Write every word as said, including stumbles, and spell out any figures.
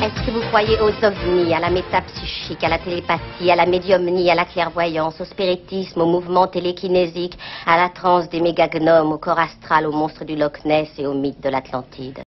Est-ce que vous croyez aux ovnis, à la métapsychique, à la télépathie, à la médiumnie, à la clairvoyance, au spiritisme, au mouvement télékinésique, à la transe des mégagnomes, au corps astral, aux monstres du Loch Ness et au mythe de l'Atlantide?